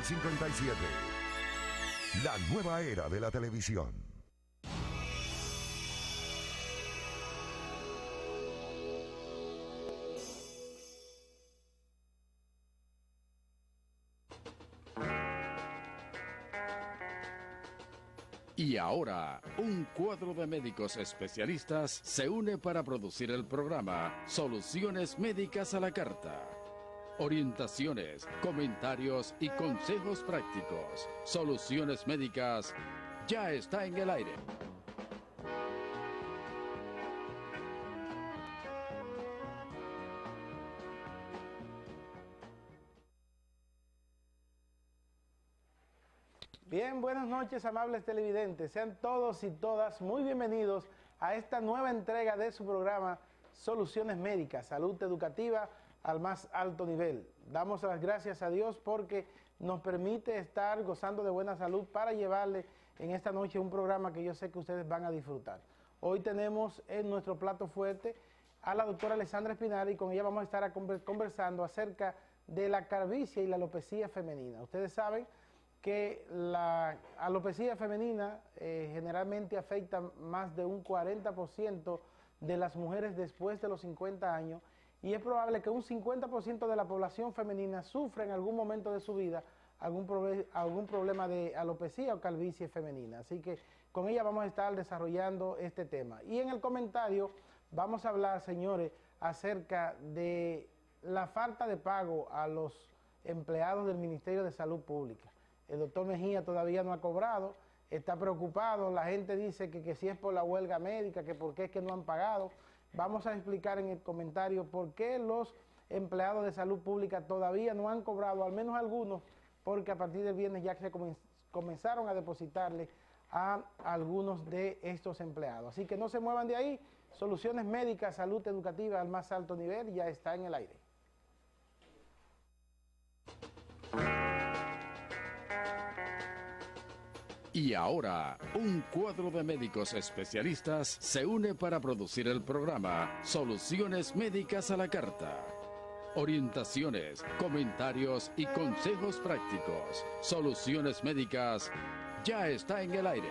57. La nueva era de la televisión. Y ahora, un cuadro de médicos especialistas se une para producir el programa Soluciones Médicas a la Carta. Orientaciones, comentarios y consejos prácticos. Soluciones Médicas ya está en el aire. Bien, buenas noches, amables televidentes. Sean todos y todas muy bienvenidos a esta nueva entrega de su programa Soluciones Médicas, salud educativa al más alto nivel. Damos las gracias a Dios porque nos permite estar gozando de buena salud para llevarle en esta noche un programa que yo sé que ustedes van a disfrutar. Hoy tenemos en nuestro plato fuerte a la doctora Alessandra Espinal y con ella vamos a estar conversando acerca de la calvicie y la alopecia femenina. Ustedes saben que la alopecia femenina generalmente afecta más de un 40% de las mujeres después de los 50 años y es probable que un 50% de la población femenina sufra en algún momento de su vida algún problema de alopecia o calvicie femenina. Así que con ella vamos a estar desarrollando este tema. Y en el comentario vamos a hablar, señores, acerca de la falta de pago a los empleados del Ministerio de Salud Pública. El doctor Mejía todavía no ha cobrado, está preocupado, la gente dice que si es por la huelga médica, que por qué es que no han pagado. Vamos a explicar en el comentario por qué los empleados de salud pública todavía no han cobrado, al menos algunos, porque a partir del viernes ya se comenzaron a depositarle a algunos de estos empleados. Así que no se muevan de ahí, Soluciones Médicas, salud educativa al más alto nivel, ya está en el aire. Y ahora, un cuadro de médicos especialistas se une para producir el programa Soluciones Médicas a la Carta. Orientaciones, comentarios y consejos prácticos. Soluciones Médicas ya está en el aire.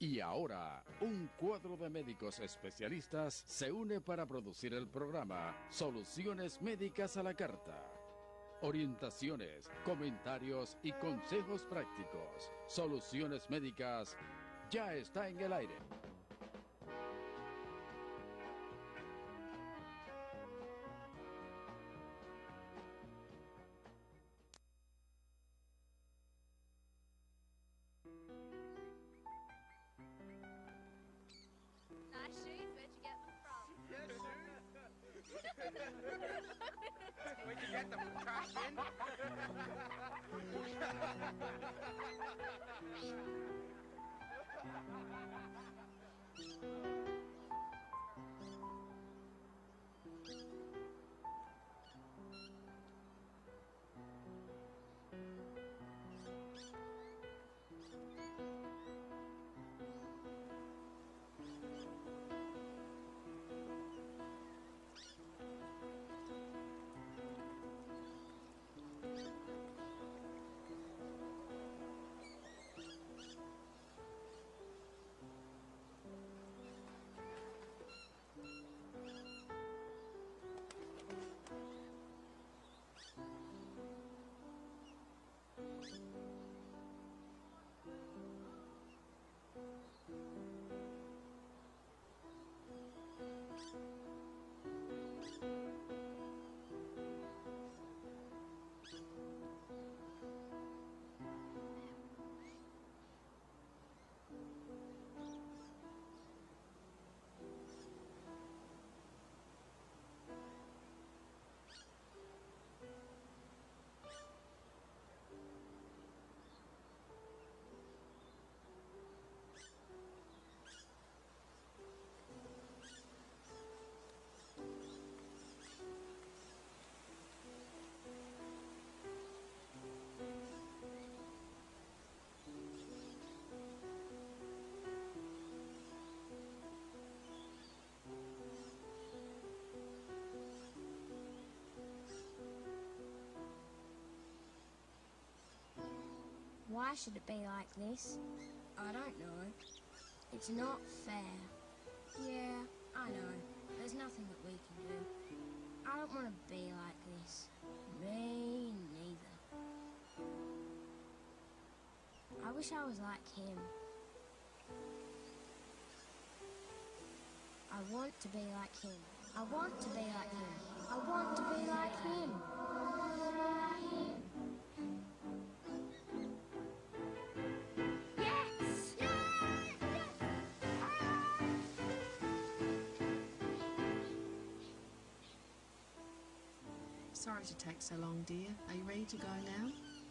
Y ahora, un cuadro de médicos especialistas se une para producir el programa Soluciones Médicas a la Carta. Orientaciones, comentarios y consejos prácticos. Soluciones Médicas ya está en el aire. Nice shoes, where'd you get them from? Where'd you get them from? Trash bin? Why should it be like this? I don't know. It's not fair. Yeah, I know. There's nothing that we can do. I don't want to be like this. Me neither. I wish I was like him. I want to be like him. I want to be like him. I want to be like him. Sorry to take so long, dear. Are you ready to go now?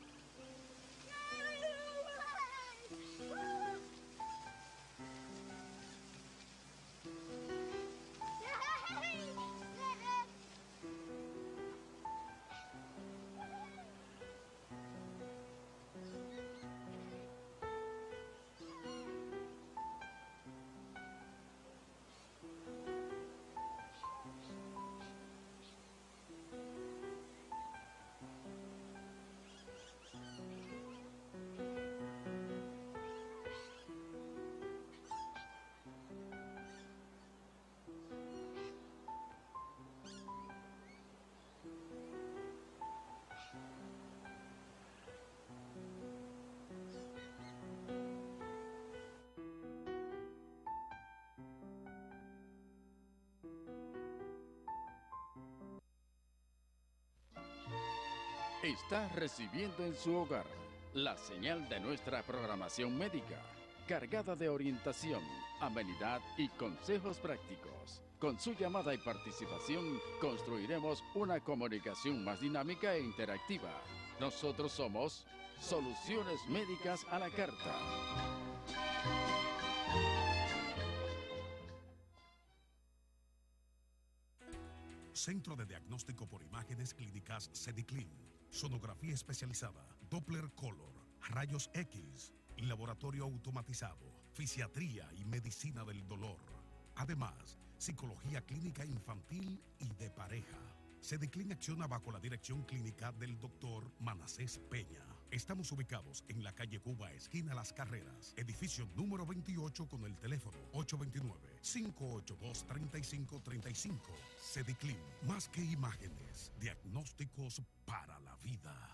Está recibiendo en su hogar la señal de nuestra programación médica, cargada de orientación, amenidad y consejos prácticos. Con su llamada y participación construiremos una comunicación más dinámica e interactiva. Nosotros somos Soluciones Médicas a la Carta. Centro de Diagnóstico por Imágenes Clínicas Cediclin. Sonografía especializada, Doppler Color, rayos X, laboratorio automatizado, fisiatría y medicina del dolor. Además, psicología clínica infantil y de pareja. Cediclin acciona bajo la dirección clínica del doctor Manasés Peña. Estamos ubicados en la calle Cuba, esquina Las Carreras, edificio número 28, con el teléfono 829-582-3535. Cediclin, más que imágenes, diagnósticos para la vida.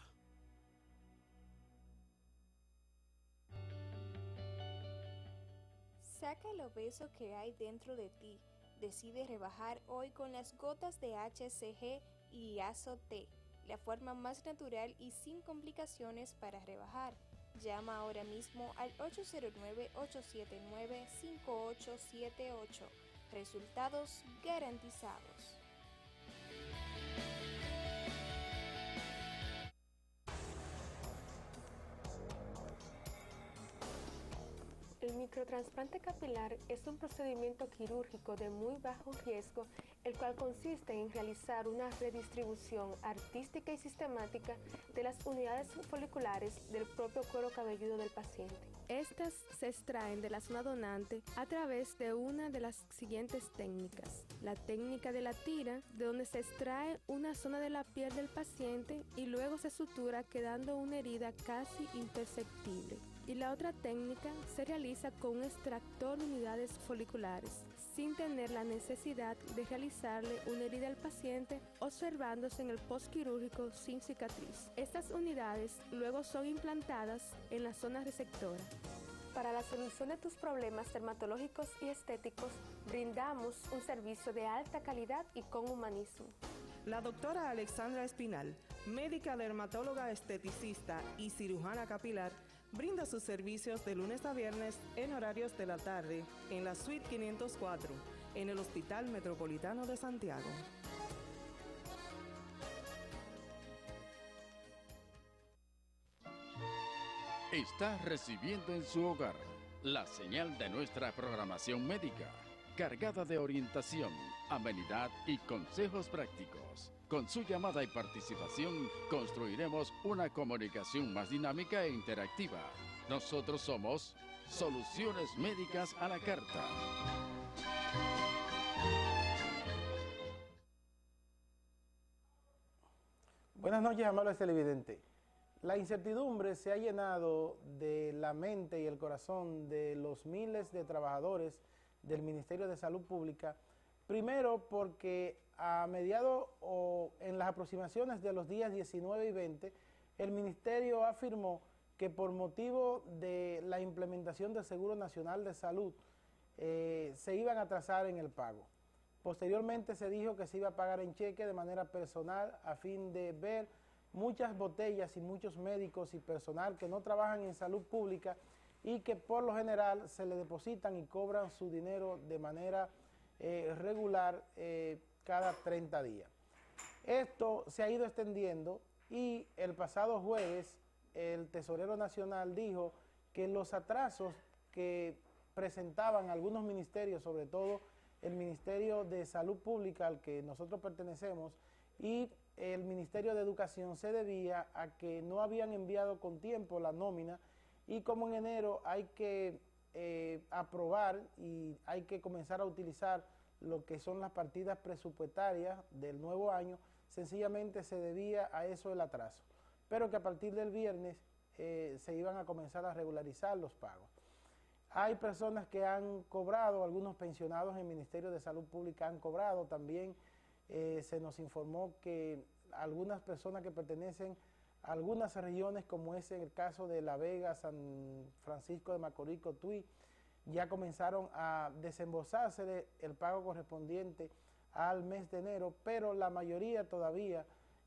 Saca lo obeso que hay dentro de ti. Decide rebajar hoy con las gotas de HCG y Azo-T, la forma más natural y sin complicaciones para rebajar. Llama ahora mismo al 809-879-5878. Resultados garantizados. El microtrasplante capilar es un procedimiento quirúrgico de muy bajo riesgo, el cual consiste en realizar una redistribución artística y sistemática de las unidades foliculares del propio cuero cabelludo del paciente. Estas se extraen de la zona donante a través de una de las siguientes técnicas. La técnica de la tira, de donde se extrae una zona de la piel del paciente y luego se sutura quedando una herida casi imperceptible. Y la otra técnica se realiza con un extractor de unidades foliculares, sin tener la necesidad de realizarle una herida al paciente, observándose en el postquirúrgico sin cicatriz. Estas unidades luego son implantadas en la zona receptora. Para la solución de tus problemas dermatológicos y estéticos, brindamos un servicio de alta calidad y con humanismo. La doctora Alexandra Espinal, médica dermatóloga esteticista y cirujana capilar, brinda sus servicios de lunes a viernes en horarios de la tarde en la suite 504, en el Hospital Metropolitano de Santiago. Está recibiendo en su hogar la señal de nuestra programación médica, cargada de orientación, amenidad y consejos prácticos. Con su llamada y participación construiremos una comunicación más dinámica e interactiva. Nosotros somos Soluciones Médicas a la Carta. Buenas noches, amables televidentes. La incertidumbre se ha llenado de la mente y el corazón de los miles de trabajadores del Ministerio de Salud Pública. Primero, porque a mediados o en las aproximaciones de los días 19 y 20, el Ministerio afirmó que por motivo de la implementación del Seguro Nacional de Salud se iban a atrasar en el pago. Posteriormente se dijo que se iba a pagar en cheque de manera personal a fin de ver muchas botellas y muchos médicos y personal que no trabajan en salud pública y que por lo general se le depositan y cobran su dinero de manera regular cada 30 días. Esto se ha ido extendiendo y el pasado jueves el Tesorero Nacional dijo que los atrasos que presentaban algunos ministerios, sobre todo el Ministerio de Salud Pública al que nosotros pertenecemos y el Ministerio de Educación, se debía a que no habían enviado con tiempo la nómina y como en enero hay que aprobar y hay que comenzar a utilizar lo que son las partidas presupuestarias del nuevo año, sencillamente se debía a eso el atraso, pero que a partir del viernes se iban a comenzar a regularizar los pagos. Hay personas que han cobrado, algunos pensionados en el Ministerio de Salud Pública han cobrado, también se nos informó que algunas personas que pertenecen a algunas regiones, como es el caso de La Vega, San Francisco de Macorís, Cotuí, ya comenzaron a desembolsarse el pago correspondiente al mes de enero, pero la mayoría todavía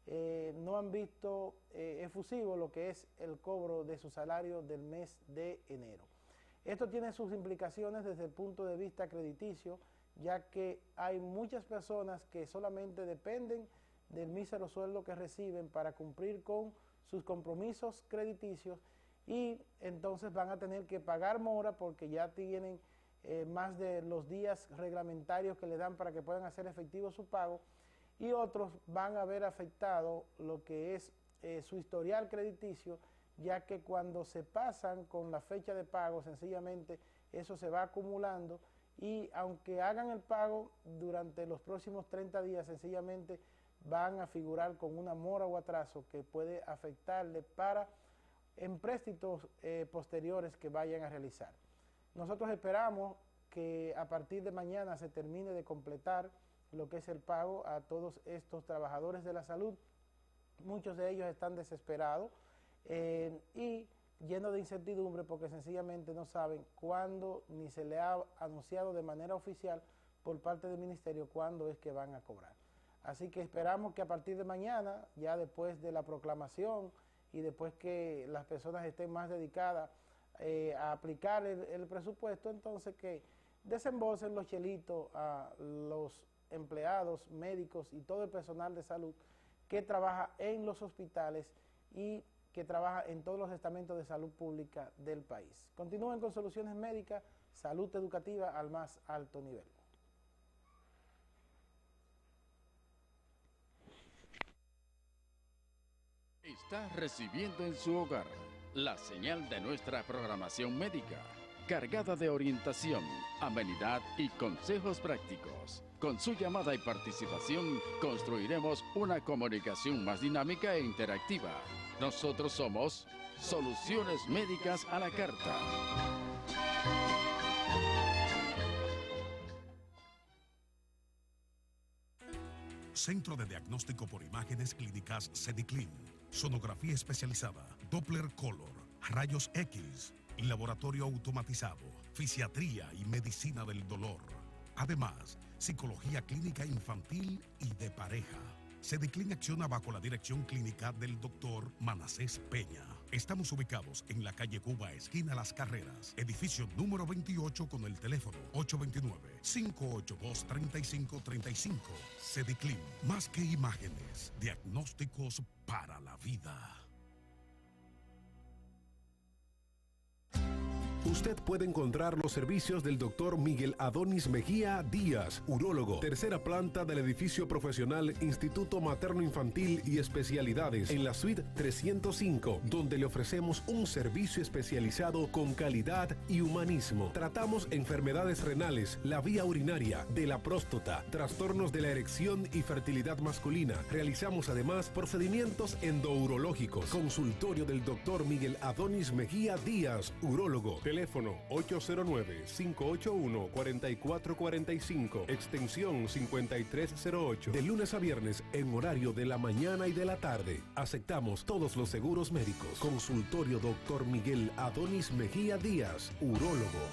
no han visto efusivo lo que es el cobro de su salario del mes de enero. Esto tiene sus implicaciones desde el punto de vista crediticio, ya que hay muchas personas que solamente dependen del mísero sueldo que reciben para cumplir con sus compromisos crediticios y entonces van a tener que pagar mora porque ya tienen más de los días reglamentarios que le dan para que puedan hacer efectivo su pago y otros van a ver afectado lo que es su historial crediticio, ya que cuando se pasan con la fecha de pago, sencillamente eso se va acumulando y aunque hagan el pago durante los próximos 30 días, sencillamente van a figurar con una mora o atraso que puede afectarle para empréstitos posteriores que vayan a realizar. Nosotros esperamos que a partir de mañana se termine de completar lo que es el pago a todos estos trabajadores de la salud. Muchos de ellos están desesperados y llenos de incertidumbre porque sencillamente no saben cuándo, ni se le ha anunciado de manera oficial por parte del ministerio cuándo es que van a cobrar. Así que esperamos que a partir de mañana, ya después de la proclamación y después que las personas estén más dedicadas a aplicar el presupuesto, entonces que desembolsen los chelitos a los empleados, médicos y todo el personal de salud que trabaja en los hospitales y que trabaja en todos los estamentos de salud pública del país. Continúen con Soluciones Médicas, salud educativa al más alto nivel. Está recibiendo en su hogar la señal de nuestra programación médica, cargada de orientación, amenidad y consejos prácticos. Con su llamada y participación, construiremos una comunicación más dinámica e interactiva. Nosotros somos Soluciones Médicas a la Carta. Centro de Diagnóstico por Imágenes Clínicas CEDICLIN. Sonografía especializada, Doppler Color, rayos X y laboratorio automatizado, fisiatría y medicina del dolor. Además, psicología clínica infantil y de pareja. CEDICLIN acciona bajo la dirección clínica del doctor Manasés Peña. Estamos ubicados en la calle Cuba, esquina Las Carreras, edificio número 28 con el teléfono 829-582-3535. CEDICLIN, más que imágenes, diagnósticos para la vida. Usted puede encontrar los servicios del doctor Miguel Adonis Mejía Díaz, urólogo, tercera planta del edificio profesional Instituto Materno Infantil y Especialidades, en la suite 305, donde le ofrecemos un servicio especializado con calidad y humanismo. Tratamos enfermedades renales, la vía urinaria, de la próstata, trastornos de la erección y fertilidad masculina. Realizamos además procedimientos endourológicos. Consultorio del doctor Miguel Adonis Mejía Díaz, urólogo. Teléfono 809-581-4445, extensión 5308, de lunes a viernes en horario de la mañana y de la tarde. Aceptamos todos los seguros médicos. Consultorio Dr. Miguel Adonis Mejía Díaz, urólogo.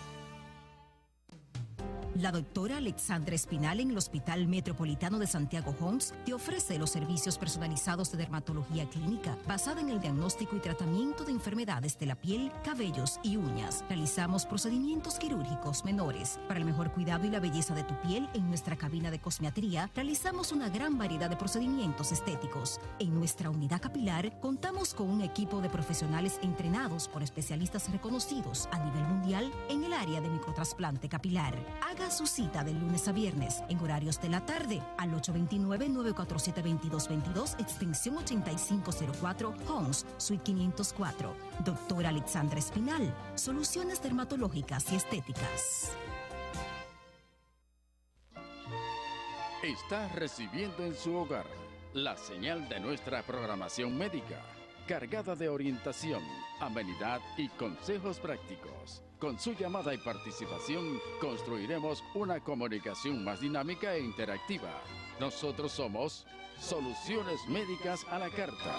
La doctora Alexandra Espinal en el Hospital Metropolitano de Santiago Homs te ofrece los servicios personalizados de dermatología clínica basada en el diagnóstico y tratamiento de enfermedades de la piel, cabellos y uñas. Realizamos procedimientos quirúrgicos menores. Para el mejor cuidado y la belleza de tu piel, en nuestra cabina de cosmetría realizamos una gran variedad de procedimientos estéticos. En nuestra unidad capilar contamos con un equipo de profesionales entrenados por especialistas reconocidos a nivel mundial en el área de microtrasplante capilar. Haga su cita de lunes a viernes en horarios de la tarde al 829-947-2222, extensión 8504, Homs, Suite 504. Doctora Alexandra Espinal, soluciones dermatológicas y estéticas. Está recibiendo en su hogar la señal de nuestra programación médica, cargada de orientación, amenidad y consejos prácticos. Con su llamada y participación, construiremos una comunicación más dinámica e interactiva. Nosotros somos Soluciones Médicas a la Carta.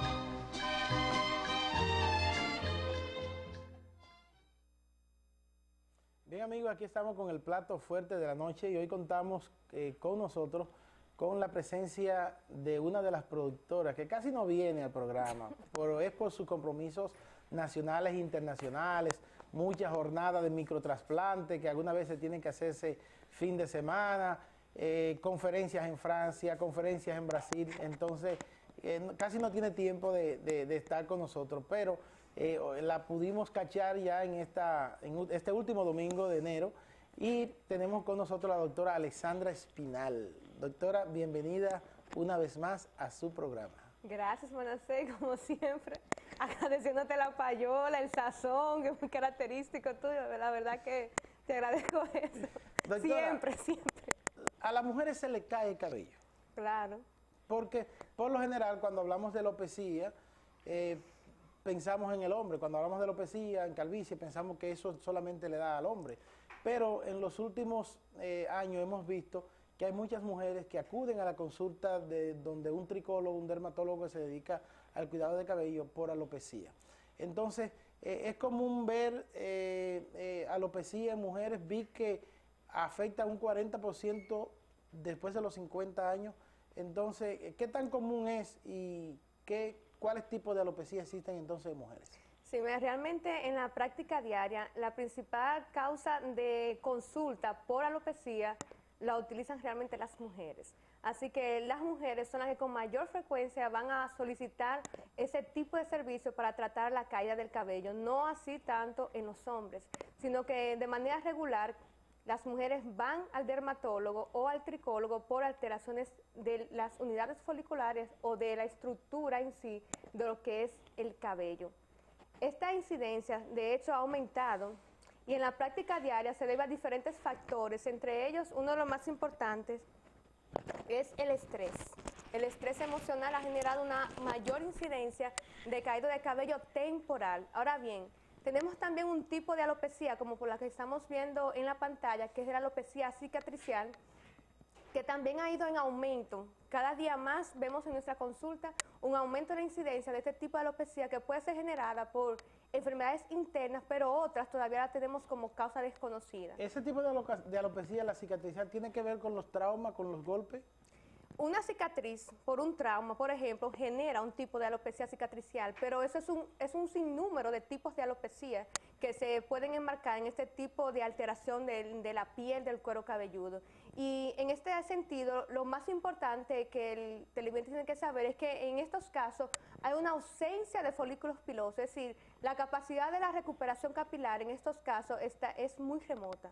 Bien amigos, aquí estamos con el plato fuerte de la noche y hoy contamos con nosotros con la presencia de una de las productoras que casi no viene al programa, pero es por sus compromisos nacionales e internacionales, muchas jornadas de microtrasplante que algunas veces tienen que hacerse fin de semana, conferencias en Francia, conferencias en Brasil, entonces casi no tiene tiempo de estar con nosotros, pero la pudimos cachar ya en este último domingo de enero y tenemos con nosotros a la doctora Alexandra Espinal. Doctora, bienvenida una vez más a su programa. Gracias, Manasés, como siempre, agradeciéndote la payola, el sazón, que es muy característico tuyo, la verdad que te agradezco eso. Doctora, siempre. A las mujeres se le cae el cabello. Claro. Porque, por lo general, cuando hablamos de alopecia, pensamos en el hombre. Cuando hablamos de alopecia, en calvicie, pensamos que eso solamente le da al hombre. Pero en los últimos años hemos visto que hay muchas mujeres que acuden a la consulta de donde un tricólogo, un dermatólogo que se dedica al cuidado de cabello por alopecia. Entonces, es común ver alopecia en mujeres. Vi que afecta un 40% después de los 50 años. Entonces, ¿qué tan común es y cuáles tipos de alopecia existen entonces en mujeres? Sí, realmente en la práctica diaria, la principal causa de consulta por alopecia la utilizan realmente las mujeres. Así que las mujeres son las que con mayor frecuencia van a solicitar ese tipo de servicio para tratar la caída del cabello, no así tanto en los hombres, sino que de manera regular las mujeres van al dermatólogo o al tricólogo por alteraciones de las unidades foliculares o de la estructura en sí de lo que es el cabello. Esta incidencia, de hecho, ha aumentado y en la práctica diaria se debe a diferentes factores, entre ellos uno de los más importantes es el estrés. El estrés emocional ha generado una mayor incidencia de caída de cabello temporal. Ahora bien, tenemos también un tipo de alopecia, como por la que estamos viendo en la pantalla, que es la alopecia cicatricial, que también ha ido en aumento. Cada día más vemos en nuestra consulta un aumento de la incidencia de este tipo de alopecia que puede ser generada por enfermedades internas, pero otras todavía la tenemos como causa desconocida. ¿Ese tipo de alopecia, la cicatricial, tiene que ver con los traumas, con los golpes? Una cicatriz por un trauma, por ejemplo, genera un tipo de alopecia cicatricial, pero eso es un sinnúmero de tipos de alopecia que se pueden enmarcar en este tipo de alteración de la piel del cuero cabelludo. Y en este sentido, lo más importante que el televidente tiene que saber es que en estos casos hay una ausencia de folículos pilosos, es decir, la capacidad de la recuperación capilar en estos casos es muy remota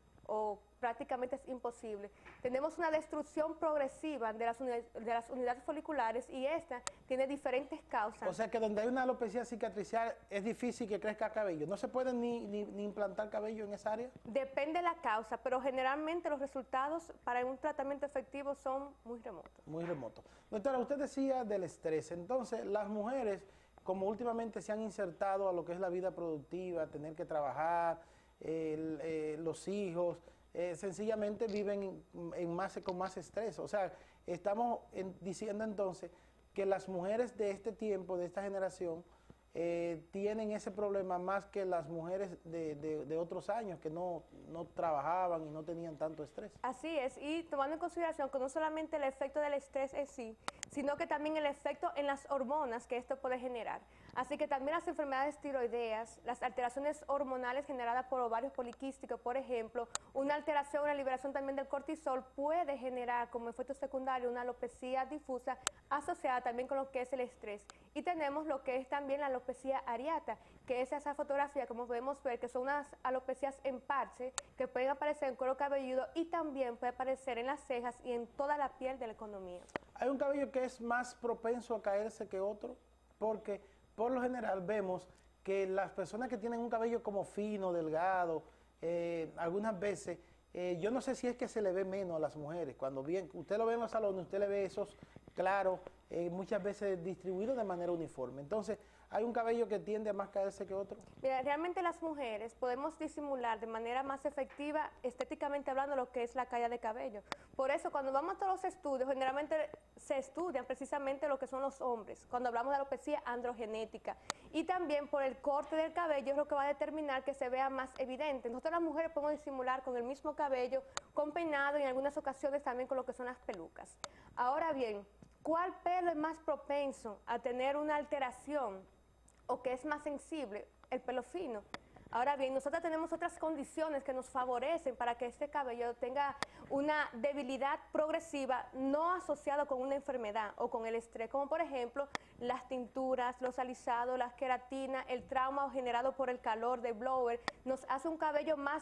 o prácticamente es imposible. Tenemos una destrucción progresiva de las unidades foliculares y esta tiene diferentes causas. O sea que donde hay una alopecia cicatricial es difícil que crezca cabello. ¿No se puede ni implantar cabello en esa área? Depende de la causa, pero generalmente los resultados para un tratamiento efectivo son muy remotos. Muy remotos. Doctora, usted decía del estrés. Entonces, las mujeres, como últimamente se han insertado a lo que es la vida productiva, tener que trabajar, los hijos, sencillamente viven con más estrés. O sea, estamos diciendo entonces que las mujeres de este tiempo, de esta generación, tienen ese problema más que las mujeres de otros años que no trabajaban y no tenían tanto estrés. Así es, y tomando en consideración que no solamente el efecto del estrés en sí, sino que también el efecto en las hormonas que esto puede generar. Así que también las enfermedades tiroideas, las alteraciones hormonales generadas por ovarios poliquísticos, por ejemplo, una alteración en la liberación también del cortisol puede generar como efecto secundario una alopecia difusa asociada también con lo que es el estrés. Y tenemos lo que es también la alopecia areata, que es esa fotografía, como podemos ver, que son unas alopecias en parche que pueden aparecer en cuero cabelludo y también puede aparecer en las cejas y en toda la piel de la economía. ¿Hay un cabello que es más propenso a caerse que otro? Porque por lo general vemos que las personas que tienen un cabello como fino, delgado, algunas veces, yo no sé si es que se le ve menos a las mujeres. Cuando usted lo ve en los salones, usted le ve esos claros, muchas veces distribuidos de manera uniforme. Entonces, ¿hay un cabello que tiende a más caerse que otro? Mira, realmente las mujeres podemos disimular de manera más efectiva, estéticamente hablando, lo que es la caída de cabello. Por eso, cuando vamos a todos los estudios, generalmente se estudian precisamente lo que son los hombres, cuando hablamos de alopecia androgenética. Y también por el corte del cabello es lo que va a determinar que se vea más evidente. Nosotros las mujeres podemos disimular con el mismo cabello, con peinado y en algunas ocasiones también con lo que son las pelucas. Ahora bien, ¿cuál pelo es más propenso a tener una alteración o que es más sensible? El pelo fino. Ahora bien, nosotros tenemos otras condiciones que nos favorecen para que este cabello tenga una debilidad progresiva no asociada con una enfermedad o con el estrés, como por ejemplo las tinturas, los alisados, las queratinas, el trauma generado por el calor de blower, nos hace un cabello más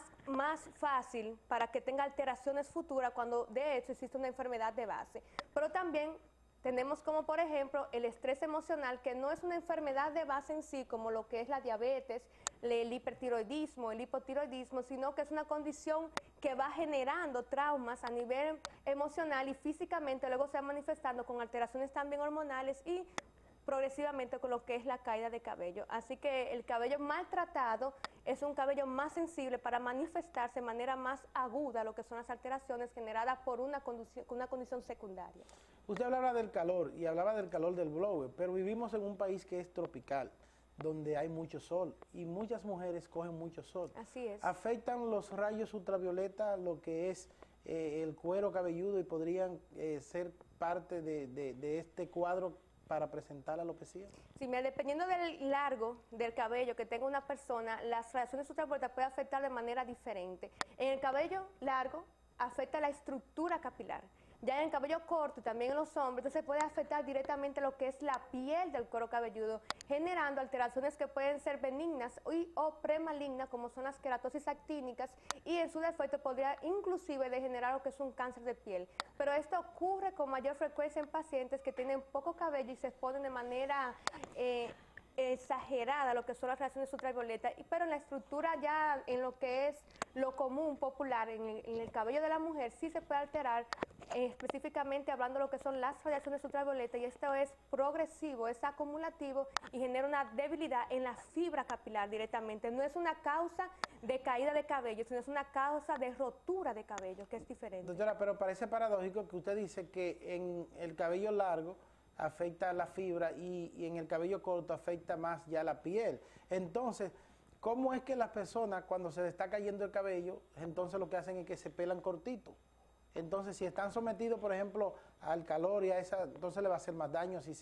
fácil para que tenga alteraciones futuras cuando de hecho existe una enfermedad de base. Pero también tenemos como por ejemplo el estrés emocional, que no es una enfermedad de base en sí, como lo que es la diabetes, el hipertiroidismo, el hipotiroidismo, sino que es una condición que va generando traumas a nivel emocional y físicamente luego se va manifestando con alteraciones también hormonales y progresivamente con lo que es la caída de cabello. Así que el cabello maltratado es un cabello más sensible para manifestarse de manera más aguda lo que son las alteraciones generadas por una condición secundaria. Usted hablaba del calor y hablaba del calor del blower, pero vivimos en un país que es tropical, donde hay mucho sol y muchas mujeres cogen mucho sol. Así es. ¿Afectan los rayos ultravioleta lo que es el cuero cabelludo y podrían ser parte de este cuadro para presentar la alopecia? Sí, mira, dependiendo del largo del cabello que tenga una persona, las radiaciones ultravioletas pueden afectar de manera diferente. En el cabello largo afecta la estructura capilar. Ya en el cabello corto y también en los hombres, entonces puede afectar directamente lo que es la piel del cuero cabelludo, generando alteraciones que pueden ser benignas o premalignas, como son las queratosis actínicas, y en su defecto podría inclusive degenerar lo que es un cáncer de piel. Pero esto ocurre con mayor frecuencia en pacientes que tienen poco cabello y se exponen de manera exagerada lo que son las radiaciones ultravioletas, pero en la estructura ya en lo que es lo común, popular, en el cabello de la mujer sí se puede alterar, específicamente hablando de lo que son las radiaciones ultravioletas, y esto es progresivo, es acumulativo y genera una debilidad en la fibra capilar directamente. No es una causa de caída de cabello, sino es una causa de rotura de cabello, que es diferente. Doctora, pero parece paradójico que usted dice que en el cabello largo afecta la fibra y en el cabello corto afecta más ya la piel. Entonces, ¿cómo es que las personas cuando se les está cayendo el cabello, entonces lo que hacen es que se pelan cortito? Entonces, si están sometidos, por ejemplo, al calor y a esa, entonces le va a hacer más daño si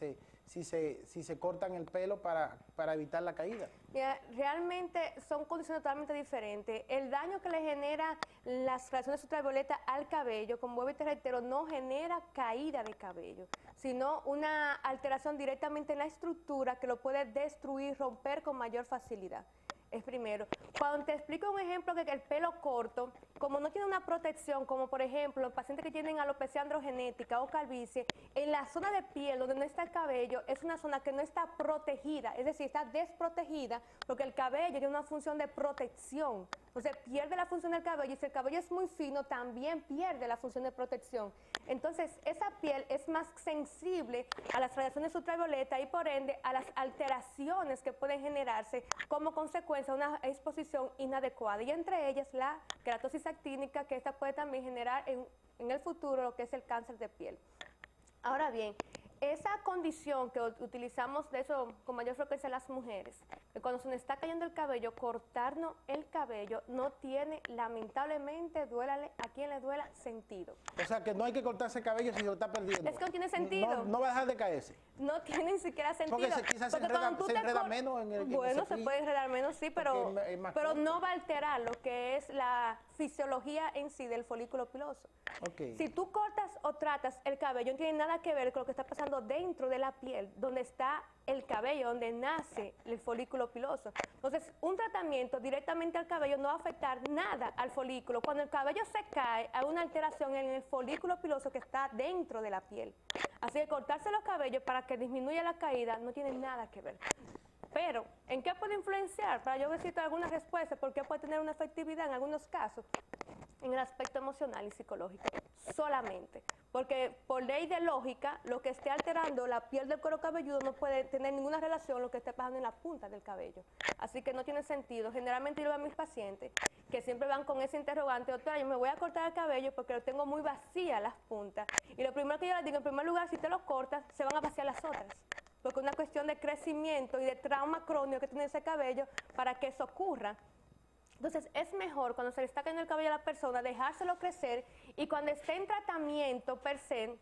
se cortan el pelo para evitar la caída. Mira, realmente son condiciones totalmente diferentes. El daño que le genera las radiaciones ultravioletas al cabello, como vuelvo y te reitero, no genera caída de cabello, sino una alteración directamente en la estructura que lo puede destruir, romper con mayor facilidad. Es primero. Cuando te explico un ejemplo que el pelo corto, como no tiene una protección, como por ejemplo pacientes que tienen alopecia androgenética o calvicie, en la zona de piel donde no está el cabello es una zona que no está protegida, es decir, está desprotegida porque el cabello tiene una función de protección. Entonces pierde la función del cabello y si el cabello es muy fino también pierde la función de protección. Entonces esa piel es más sensible a las radiaciones ultravioletas y por ende a las alteraciones que pueden generarse como consecuencia de una exposición inadecuada y entre ellas la queratosis actínica, que esta puede también generar en el futuro lo que es el cáncer de piel. Ahora bien, esa condición que utilizamos de eso con mayor frecuencia en las mujeres, que cuando se nos está cayendo el cabello, cortarnos el cabello no tiene, lamentablemente, duélale a quien le duela, sentido. O sea, que no hay que cortarse el cabello si se lo está perdiendo. Es que no tiene sentido. No va a dejar de caerse. No tiene ni siquiera sentido. Porque quizás se enreda menos en el Bueno, se puede enredar menos, sí, pero no va a alterar lo que es la fisiología en sí del folículo piloso. Okay. Si tú cortas o tratas el cabello, no tiene nada que ver con lo que está pasando dentro de la piel, donde está el cabello, donde nace el folículo piloso. Entonces, un tratamiento directamente al cabello no va a afectar nada al folículo. Cuando el cabello se cae, hay una alteración en el folículo piloso que está dentro de la piel. Así que cortarse los cabellos para que disminuya la caída no tiene nada que ver. Pero, ¿en qué puede influenciar? Para yo decirte algunas respuestas, ¿por qué puede tener una efectividad en algunos casos? En el aspecto emocional y psicológico, solamente. Porque por ley de lógica, lo que esté alterando la piel del cuero cabelludo no puede tener ninguna relación con lo que esté pasando en la punta del cabello. Así que no tiene sentido. Generalmente yo veo a mis pacientes que siempre van con ese interrogante: doctora, yo me voy a cortar el cabello porque lo tengo muy vacía las puntas. Y lo primero que yo les digo, en primer lugar, si te lo cortas, se van a vaciar las otras. Porque es una cuestión de crecimiento y de trauma crónico que tiene ese cabello para que eso ocurra. Entonces, es mejor cuando se le está cayendo el cabello a la persona, dejárselo crecer, y cuando esté en tratamiento per se,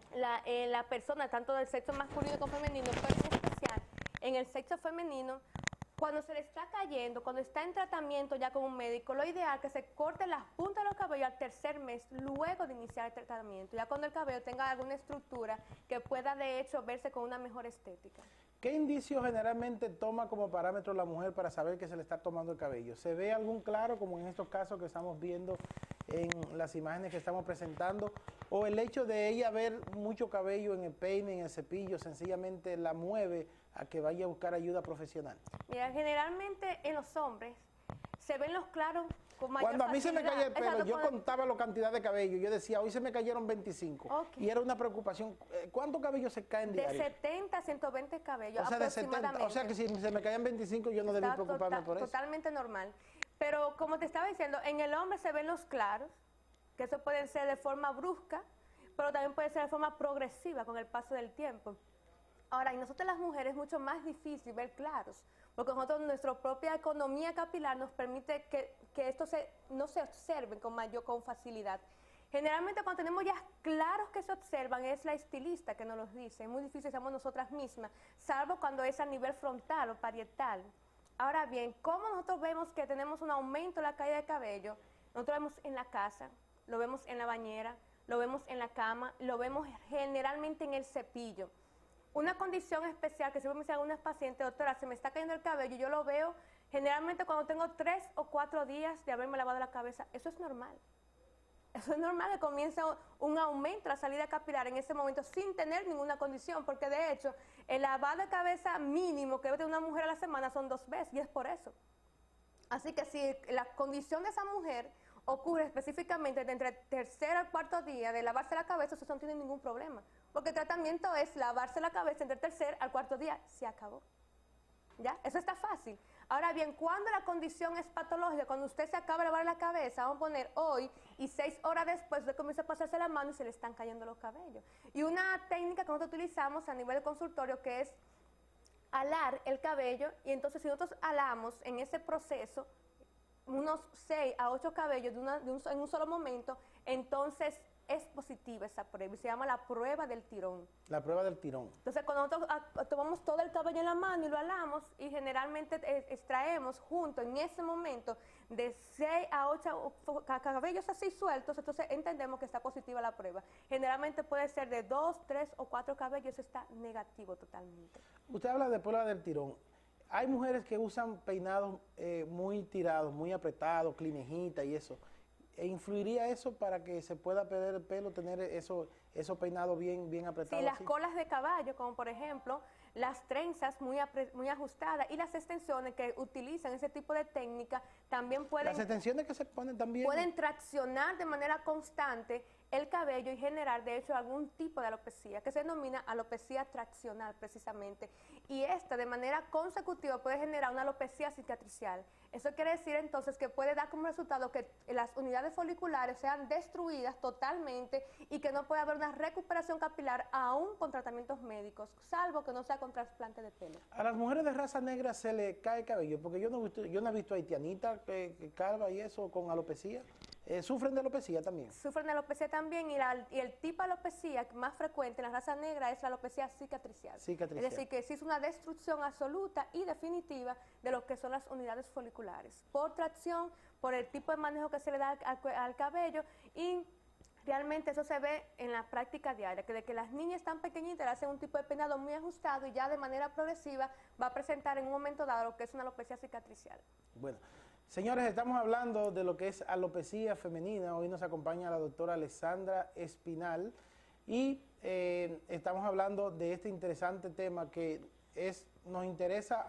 la persona, tanto del sexo masculino como femenino, pero en especial en el sexo femenino, cuando se le está cayendo, cuando está en tratamiento ya con un médico, lo ideal es que se corte las puntas de los cabellos al tercer mes, luego de iniciar el tratamiento, ya cuando el cabello tenga alguna estructura que pueda de hecho verse con una mejor estética. ¿Qué indicios generalmente toma como parámetro la mujer para saber que se le está tomando el cabello? ¿Se ve algún claro, como en estos casos que estamos viendo en las imágenes que estamos presentando? ¿O el hecho de ella ver mucho cabello en el peine, en el cepillo, sencillamente la mueve a que vaya a buscar ayuda profesional? Mira, generalmente en los hombres se ven los claros con mayor Cuando a mí se me caía el pelo, facilidad. yo Exacto, contaba la cantidad de cabello. Yo decía, hoy se me cayeron 25. Y era una preocupación. ¿Cuántos cabellos se caen de diario? 70 a 120 cabellos O sea, de 70. aproximadamente. O sea, que si se me caían 25, yo no debía preocuparme por eso. Totalmente normal. Pero como te estaba diciendo, en el hombre se ven los claros, que eso puede ser de forma brusca, pero también puede ser de forma progresiva con el paso del tiempo. Ahora, en nosotros las mujeres es mucho más difícil ver claros, porque nosotros, nuestra propia economía capilar nos permite que esto no se observe con facilidad. Generalmente cuando tenemos ya claros que se observan es la estilista que nos los dice, es muy difícil, somos nosotras mismas, salvo cuando es a nivel frontal o parietal. Ahora bien, ¿cómo nosotros vemos que tenemos un aumento en la caída de cabello? Nosotros vemos en la casa, lo vemos en la bañera, lo vemos en la cama, lo vemos generalmente en el cepillo. Una condición especial que siempre me dicen algunas pacientes, doctora, se me está cayendo el cabello, yo lo veo generalmente cuando tengo 3 o 4 días de haberme lavado la cabeza. Eso es normal. Eso es normal que comience un aumento de la salida capilar en ese momento sin tener ninguna condición, porque de hecho el lavado de cabeza mínimo que debe tener una mujer a la semana son 2 veces y es por eso. Así que si la condición de esa mujer ocurre específicamente de entre tercer al cuarto día de lavarse la cabeza, eso no tiene ningún problema. Porque el tratamiento es lavarse la cabeza entre el tercer al cuarto día. Se acabó. ¿Ya? Eso está fácil. Ahora bien, cuando la condición es patológica, cuando usted se acaba de lavar la cabeza, vamos a poner hoy y 6 horas después, usted comienza a pasarse la mano y se le están cayendo los cabellos. Y una técnica que nosotros utilizamos a nivel de consultorio que es alar el cabello, y entonces si nosotros alamos en ese proceso unos 6 a 8 cabellos en un solo momento, entonces es positiva esa prueba y se llama la prueba del tirón. La prueba del tirón. Entonces cuando nosotros tomamos todo el cabello en la mano y lo alamos y generalmente extraemos junto en ese momento de 6 a 8 cabellos así sueltos, entonces entendemos que está positiva la prueba. Generalmente puede ser de 2, 3 o 4 cabellos, eso está negativo totalmente. Usted habla de prueba del tirón. Hay mujeres que usan peinados muy tirados, muy apretados, clinejita y eso. ¿Influiría eso para que se pueda perder el pelo, tener esos peinados bien apretados? Sí, las así? colas de caballo, como por ejemplo las trenzas muy ajustadas y las extensiones que utilizan ese tipo de técnica también pueden... Las extensiones que se ponen también... Pueden traccionar de manera constante el cabello y generar, de hecho, algún tipo de alopecia, que se denomina alopecia traccional, precisamente. Y esta, de manera consecutiva, puede generar una alopecia cicatricial. Eso quiere decir, entonces, que puede dar como resultado que las unidades foliculares sean destruidas totalmente y que no pueda haber una recuperación capilar aún con tratamientos médicos, salvo que no sea con trasplante de pelo. A las mujeres de raza negra se le cae cabello, porque yo no he visto haitianita calva y eso con alopecia. ¿Sufren de alopecia también? Sufren de alopecia también y el tipo de alopecia más frecuente en la raza negra es la alopecia cicatricial. Es decir, que existe una destrucción absoluta y definitiva de lo que son las unidades foliculares, por tracción, por el tipo de manejo que se le da al cabello y realmente eso se ve en la práctica diaria, que de que las niñas tan pequeñitas le hacen un tipo de peinado muy ajustado y ya de manera progresiva va a presentar en un momento dado lo que es una alopecia cicatricial. Bueno. Señores, estamos hablando de lo que es alopecia femenina. Hoy nos acompaña la doctora Alexandra Espinal y estamos hablando de este interesante tema que nos interesa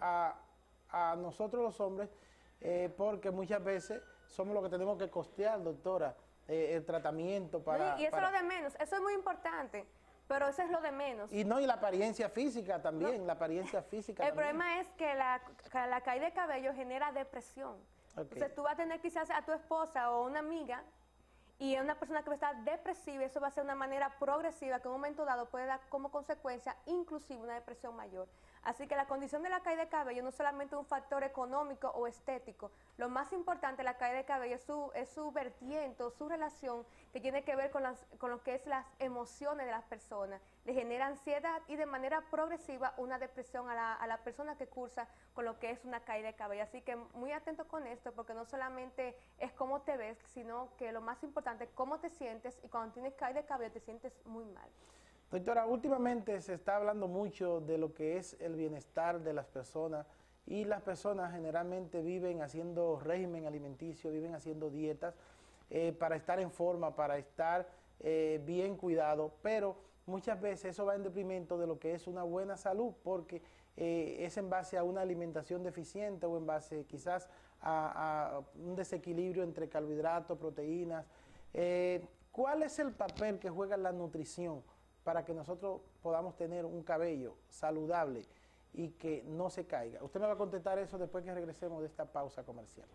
a nosotros los hombres porque muchas veces somos los que tenemos que costear, doctora, el tratamiento para... Y eso es lo de menos, eso es muy importante. Pero eso es lo de menos. Y la apariencia física también, la apariencia física El también. problema es que la caída de cabello genera depresión. Okay. Entonces tú vas a tener quizás a tu esposa o una amiga y es una persona que va a estar depresiva y eso va a ser una manera progresiva que en un momento dado puede dar como consecuencia inclusive una depresión mayor. Así que la condición de la caída de cabello no es solamente un factor económico o estético. Lo más importante de la caída de cabello es su vertiente, su relación que tiene que ver con lo que es las emociones de las personas. Le genera ansiedad y de manera progresiva una depresión a la persona que cursa con lo que es una caída de cabello. Así que muy atento con esto porque no solamente es cómo te ves, sino que lo más importante es cómo te sientes y cuando tienes caída de cabello te sientes muy mal. Doctora, últimamente se está hablando mucho de lo que es el bienestar de las personas y las personas generalmente viven haciendo régimen alimenticio, viven haciendo dietas para estar en forma, para estar bien cuidado, pero muchas veces eso va en detrimento de lo que es una buena salud porque es en base a una alimentación deficiente o en base quizás a un desequilibrio entre carbohidratos, proteínas. ¿Cuál es el papel que juega la nutrición para que nosotros podamos tener un cabello saludable y que no se caiga? Usted me va a contestar eso después que regresemos de esta pausa comercial.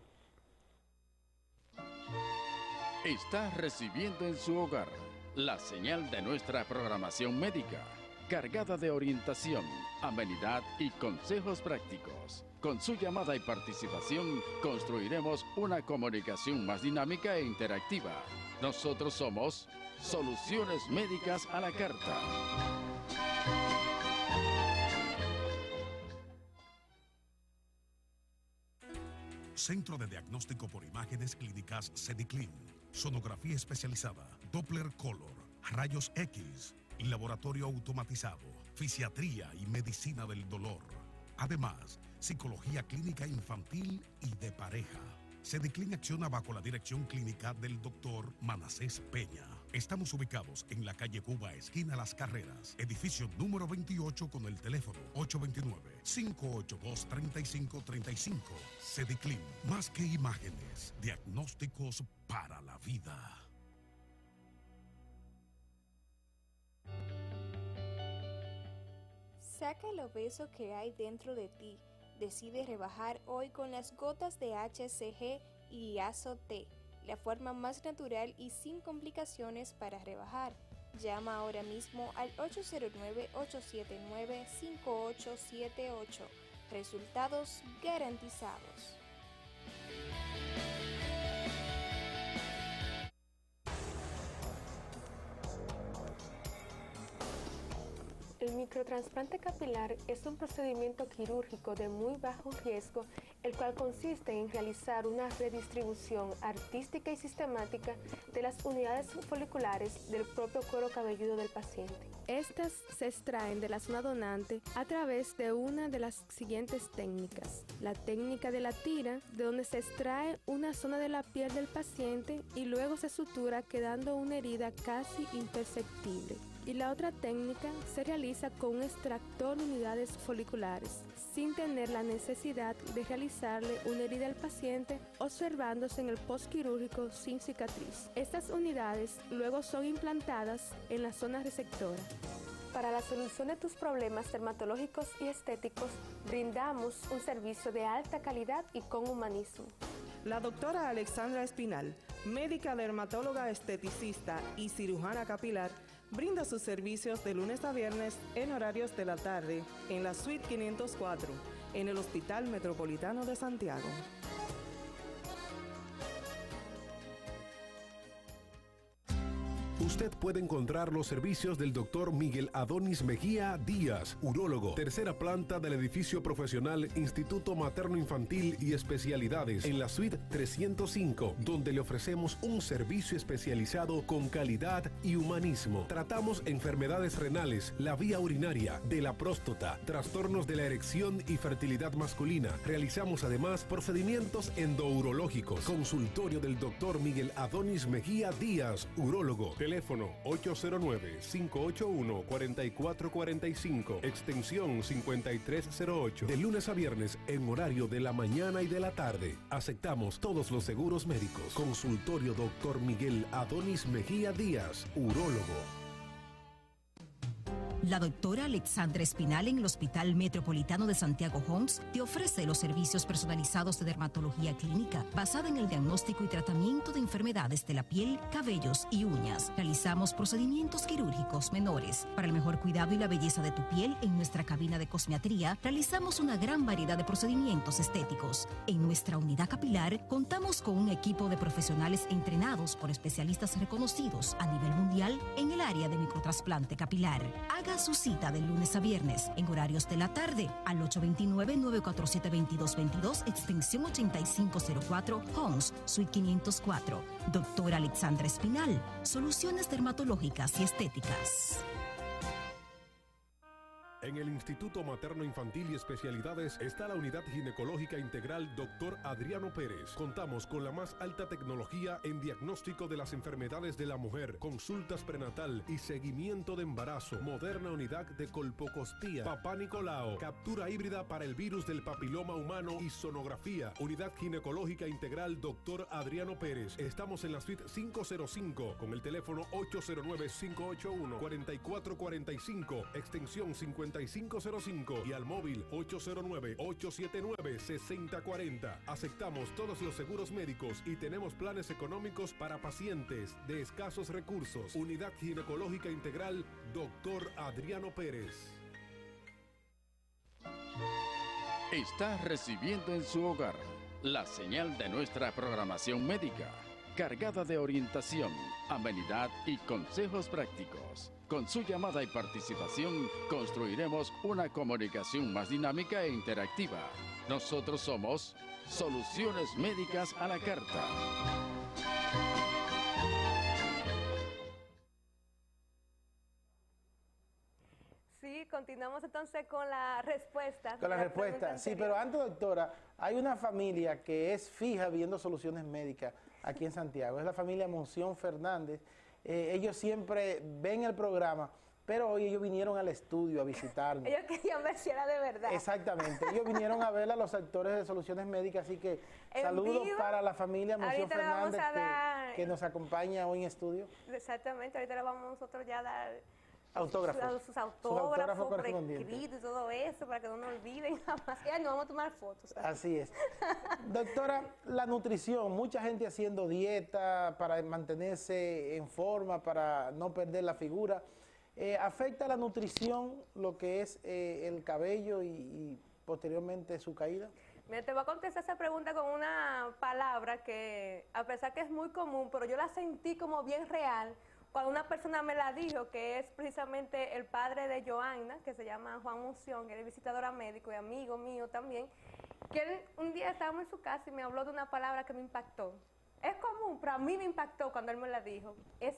Está recibiendo en su hogar la señal de nuestra programación médica, cargada de orientación, amenidad y consejos prácticos. Con su llamada y participación, construiremos una comunicación más dinámica e interactiva. Nosotros somos Soluciones Médicas a la Carta. Centro de Diagnóstico por Imágenes Clínicas SediClin. Sonografía especializada, Doppler Color, rayos X y laboratorio automatizado, fisiatría y medicina del dolor. Además, psicología clínica infantil y de pareja. SediClin acciona bajo la dirección clínica del Dr. Manasés Peña. Estamos ubicados en la calle Cuba, esquina Las Carreras, edificio número 28 con el teléfono 829-582-3535. SediClin, más que imágenes, diagnósticos para la vida. Saca el obeso que hay dentro de ti. Decide rebajar hoy con las gotas de HCG y Azo-T, la forma más natural y sin complicaciones para rebajar. Llama ahora mismo al 809-879-5878. Resultados garantizados. El microtrasplante capilar es un procedimiento quirúrgico de muy bajo riesgo, el cual consiste en realizar una redistribución artística y sistemática de las unidades foliculares del propio cuero cabelludo del paciente. Estas se extraen de la zona donante a través de una de las siguientes técnicas. La técnica de la tira, de donde se extrae una zona de la piel del paciente y luego se sutura quedando una herida casi imperceptible. Y la otra técnica se realiza con un extractor de unidades foliculares, sin tener la necesidad de realizarle una herida al paciente, observándose en el postquirúrgico sin cicatriz. Estas unidades luego son implantadas en la zona receptora. Para la solución de tus problemas dermatológicos y estéticos, brindamos un servicio de alta calidad y con humanismo. La doctora Alexandra Espinal, médica dermatóloga esteticista y cirujana capilar, brinda sus servicios de lunes a viernes en horarios de la tarde en la Suite 504, en el Hospital Metropolitano de Santiago. Usted puede encontrar los servicios del Dr. Miguel Adonis Mejía Díaz, urólogo, tercera planta del edificio profesional Instituto Materno Infantil y Especialidades, en la suite 305, donde le ofrecemos un servicio especializado con calidad y humanismo. Tratamos enfermedades renales, la vía urinaria, de la próstata, trastornos de la erección y fertilidad masculina. Realizamos además procedimientos endourológicos. Consultorio del Dr. Miguel Adonis Mejía Díaz, urólogo. Teléfono 809-581-4445, extensión 5308. De lunes a viernes en horario de la mañana y de la tarde. Aceptamos todos los seguros médicos. Consultorio Dr. Miguel Adonis Mejía Díaz, urólogo. La doctora Alexandra Espinal en el Hospital Metropolitano de Santiago Homs te ofrece los servicios personalizados de dermatología clínica basada en el diagnóstico y tratamiento de enfermedades de la piel, cabellos y uñas. Realizamos procedimientos quirúrgicos menores. Para el mejor cuidado y la belleza de tu piel, en nuestra cabina de cosmetría realizamos una gran variedad de procedimientos estéticos. En nuestra unidad capilar contamos con un equipo de profesionales entrenados por especialistas reconocidos a nivel mundial en el área de microtrasplante capilar. Haga su cita de lunes a viernes en horarios de la tarde al 829-947-2222, extensión 8504, Homs, Suite 504. Doctora Alexandra Espinal, soluciones dermatológicas y estéticas. En el Instituto Materno Infantil y Especialidades está la Unidad Ginecológica Integral Dr. Adriano Pérez. Contamos con la más alta tecnología en diagnóstico de las enfermedades de la mujer, consultas prenatal y seguimiento de embarazo, moderna unidad de colpocostía, papá Nicolao, captura híbrida para el virus del papiloma humano y sonografía. Unidad Ginecológica Integral Dr. Adriano Pérez. Estamos en la suite 505 con el teléfono 809-581-4445, extensión 5505 y al móvil 809-879-6040. Aceptamos todos los seguros médicos y tenemos planes económicos para pacientes de escasos recursos. Unidad Ginecológica Integral Dr. Adriano Pérez. Está recibiendo en su hogar la señal de nuestra programación médica, cargada de orientación, amenidad y consejos prácticos. Con su llamada y participación construiremos una comunicación más dinámica e interactiva. Nosotros somos Soluciones Médicas a la Carta. Sí, continuamos entonces con la respuesta. Con la respuesta, sí, pero antes, doctora, hay una familia que es fija viendo Soluciones Médicas aquí en Santiago. Es la familia Monción Fernández. Ellos siempre ven el programa, pero hoy ellos vinieron al estudio a visitarnos. Ellos querían ver si era de verdad. Exactamente. Ellos vinieron a ver a los actores de Soluciones Médicas, así que saludos vivo, para la familia Monción Fernández que nos acompaña hoy en estudio. Exactamente, ahorita le vamos nosotros ya a dar autógrafos. Sus autógrafos por correspondientes. escrito y todo eso, para que no nos olviden jamás. Ya no vamos a tomar fotos. Así es. Doctora, la nutrición, mucha gente haciendo dieta para mantenerse en forma, para no perder la figura. ¿Afecta la nutrición lo que es el cabello y posteriormente su caída? Mira, te voy a contestar esa pregunta con una palabra que, a pesar que es muy común, pero yo la sentí como bien real cuando una persona me la dijo, que es precisamente el padre de Joanna, que se llama Juan Monción, que es visitadora médico y amigo mío también, que él, un día estábamos en su casa y me habló de una palabra que me impactó. Es común, pero a mí me impactó cuando él me la dijo.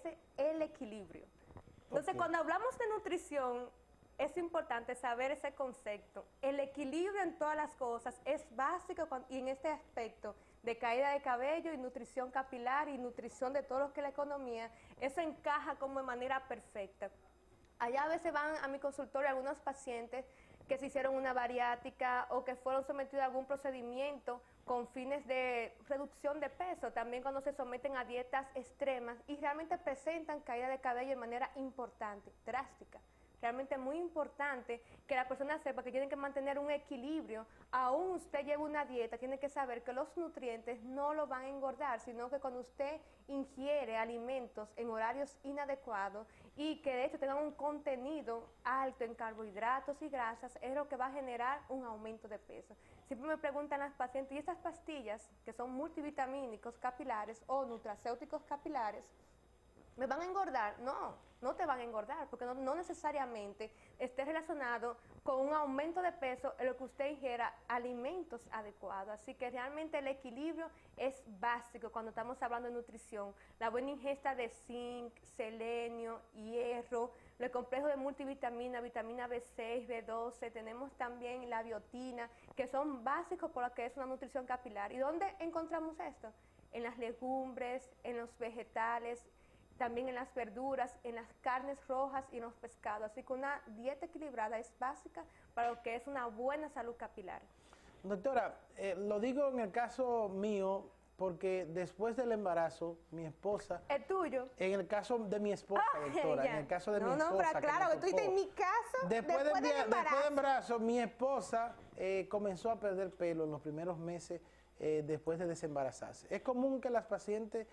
El equilibrio. Entonces, cuando hablamos de nutrición, es importante saber ese concepto. El equilibrio en todas las cosas es básico y en este aspecto de caída de cabello y nutrición capilar y nutrición de todo lo que es la economía, eso encaja como de manera perfecta. Allá a veces van a mi consultorio algunos pacientes que se hicieron una bariátrica o que fueron sometidos a algún procedimiento con fines de reducción de peso, también cuando se someten a dietas extremas y realmente presentan caída de cabello de manera importante, drástica. Realmente muy importante que la persona sepa que tiene que mantener un equilibrio. Aún usted lleva una dieta, tiene que saber que los nutrientes no lo van a engordar, sino que cuando usted ingiere alimentos en horarios inadecuados y que de hecho tengan un contenido alto en carbohidratos y grasas, es lo que va a generar un aumento de peso. Siempre me preguntan las pacientes, ¿y estas pastillas que son multivitamínicos capilares o nutracéuticos capilares, me van a engordar? No, no te van a engordar, porque no necesariamente esté relacionado con un aumento de peso en lo que usted ingiera alimentos adecuados. Así que realmente el equilibrio es básico cuando estamos hablando de nutrición. La buena ingesta de zinc, selenio, hierro, el complejo de multivitamina, vitamina B6, B12, tenemos también la biotina, que son básicos por lo que es una nutrición capilar. ¿Y dónde encontramos esto? En las legumbres, en los vegetales, también en las verduras, en las carnes rojas y en los pescados. Así que una dieta equilibrada es básica para lo que es una buena salud capilar. Doctora, lo digo en el caso mío porque después del embarazo, mi esposa... ¿El tuyo? En el caso de mi esposa, doctora, en el caso de mi esposa... No, pero claro, tú dices, en mi caso, después del embarazo, mi esposa comenzó a perder pelo en los primeros meses después de desembarazarse. Es común que las pacientes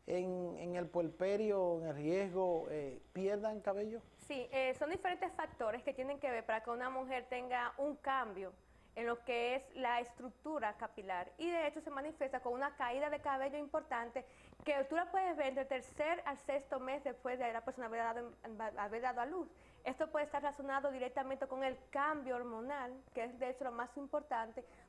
en el puerperio, en el riesgo, pierdan cabello. Sí, son diferentes factores que tienen que ver para que una mujer tenga un cambio en lo que es la estructura capilar, y de hecho se manifiesta con una caída de cabello importante que tú la puedes ver del tercer al sexto mes después de la persona haber dado a luz. Esto puede estar relacionado directamente con el cambio hormonal, que es de hecho lo más importante,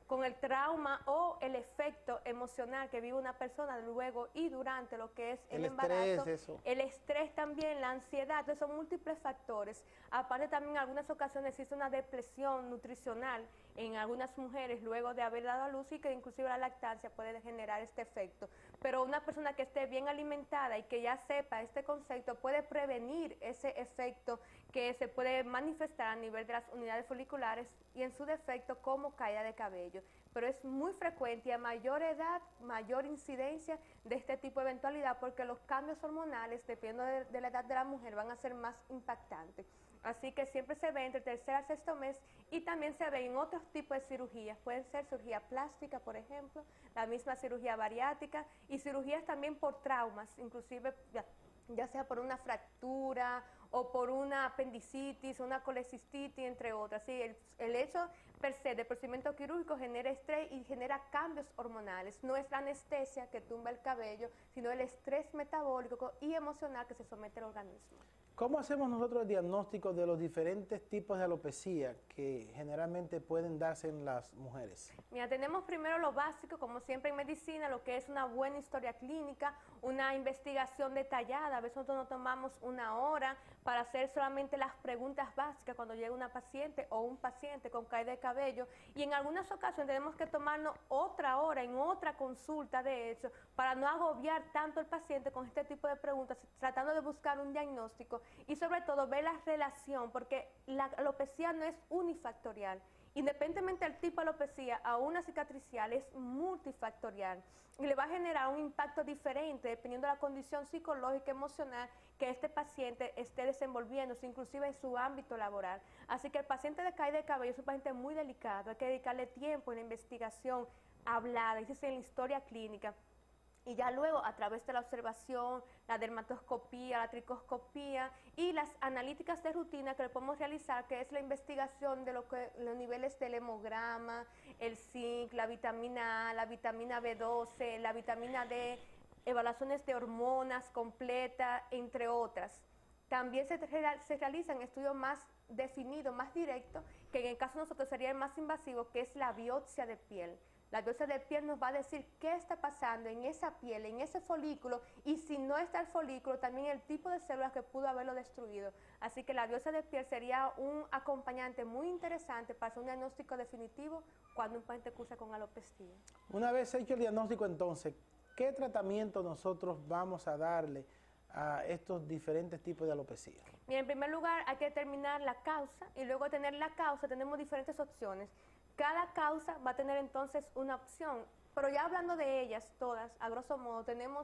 con el trauma o el efecto emocional que vive una persona luego y durante lo que es el embarazo, el estrés también, la ansiedad. Entonces son múltiples factores. Aparte también en algunas ocasiones existe una depresión nutricional en algunas mujeres luego de haber dado a luz y que inclusive la lactancia puede generar este efecto. Pero una persona que esté bien alimentada y que ya sepa este concepto puede prevenir ese efecto que se puede manifestar a nivel de las unidades foliculares y en su defecto como caída de cabello. Pero es muy frecuente y a mayor edad, mayor incidencia de este tipo de eventualidad porque los cambios hormonales, dependiendo de la edad de la mujer, van a ser más impactantes. Así que siempre se ve entre el tercer al sexto mes y también se ve en otros tipos de cirugías. Pueden ser cirugía plástica, por ejemplo, la misma cirugía bariátrica y cirugías también por traumas, inclusive ya sea por una fractura o por una apendicitis, una colecistitis, entre otras. Sí, el hecho per se del procedimiento quirúrgico genera estrés y genera cambios hormonales. No es la anestesia que tumba el cabello, sino el estrés metabólico y emocional que se somete al organismo. ¿Cómo hacemos nosotros el diagnóstico de los diferentes tipos de alopecia que generalmente pueden darse en las mujeres? Mira, tenemos primero lo básico, como siempre en medicina, lo que es una buena historia clínica, una investigación detallada. A veces nosotros nos tomamos una hora para hacer solamente las preguntas básicas cuando llega una paciente o un paciente con caída de cabello. Y en algunas ocasiones tenemos que tomarnos otra hora en otra consulta, de hecho, para no agobiar tanto al paciente con este tipo de preguntas, tratando de buscar un diagnóstico y sobre todo ver la relación, porque la alopecia no es unifactorial. Independientemente del tipo de alopecia, a una cicatricial es multifactorial y le va a generar un impacto diferente dependiendo de la condición psicológica, emocional que este paciente esté desenvolviéndose, inclusive en su ámbito laboral. Así que el paciente de caída de cabello es un paciente muy delicado, hay que dedicarle tiempo en la investigación hablada, es decir, en la historia clínica. Y ya luego, a través de la observación, la dermatoscopía, la tricoscopía y las analíticas de rutina que le podemos realizar, que es la investigación de los niveles del hemograma, el zinc, la vitamina A, la vitamina B12, la vitamina D, evaluaciones de hormonas completas, entre otras. También se realizan estudios más definidos, más directos, que en el caso de nosotros sería el más invasivo, que es la biopsia de piel. La biopsia de piel nos va a decir qué está pasando en esa piel, en ese folículo, y si no está el folículo, también el tipo de células que pudo haberlo destruido. Así que la biopsia de piel sería un acompañante muy interesante para hacer un diagnóstico definitivo cuando un paciente cursa con alopecia. Una vez hecho el diagnóstico, entonces, ¿qué tratamiento nosotros vamos a darle a estos diferentes tipos de alopecia? Bien, en primer lugar hay que determinar la causa y luego de tener la causa tenemos diferentes opciones. Cada causa va a tener entonces una opción, pero ya hablando de ellas todas, a grosso modo, tenemos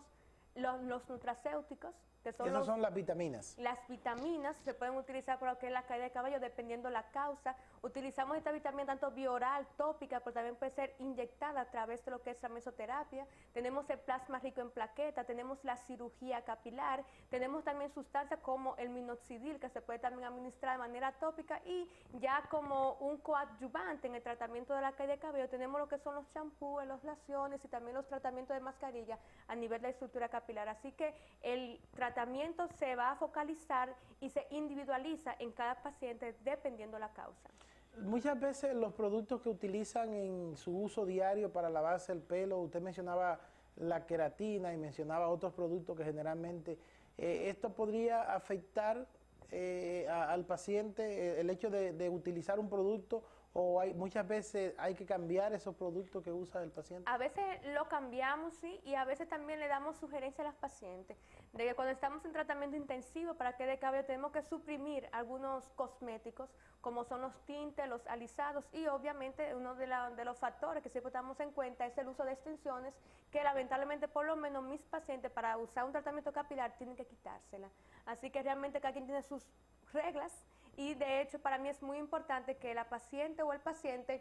los nutracéuticos, que son las vitaminas. Las vitaminas se pueden utilizar para lo que es la caída de cabello, dependiendo la causa. Utilizamos esta vitamina tanto bioral, tópica, pero también puede ser inyectada a través de lo que es la mesoterapia. Tenemos el plasma rico en plaqueta, tenemos la cirugía capilar, tenemos también sustancias como el minoxidil, que se puede también administrar de manera tópica, y ya como un coadyuvante en el tratamiento de la caída de cabello tenemos lo que son los champús, los lociones y también los tratamientos de mascarilla a nivel de la estructura capilar. Así que el tratamiento se va a focalizar y se individualiza en cada paciente dependiendo la causa. Muchas veces los productos que utilizan en su uso diario para lavarse el pelo, usted mencionaba la queratina y mencionaba otros productos que generalmente, ¿esto podría afectar al paciente el hecho de utilizar un producto, o muchas veces hay que cambiar esos productos que usa el paciente? A veces lo cambiamos, sí, y a veces también le damos sugerencias a los pacientes de que cuando estamos en tratamiento intensivo para caída de cabello tenemos que suprimir algunos cosméticos, como son los tintes, los alisados, y obviamente uno de los factores que siempre tomamos en cuenta es el uso de extensiones, que lamentablemente por lo menos mis pacientes para usar un tratamiento capilar tienen que quitársela. Así que realmente cada quien tiene sus reglas, y de hecho para mí es muy importante que la paciente o el paciente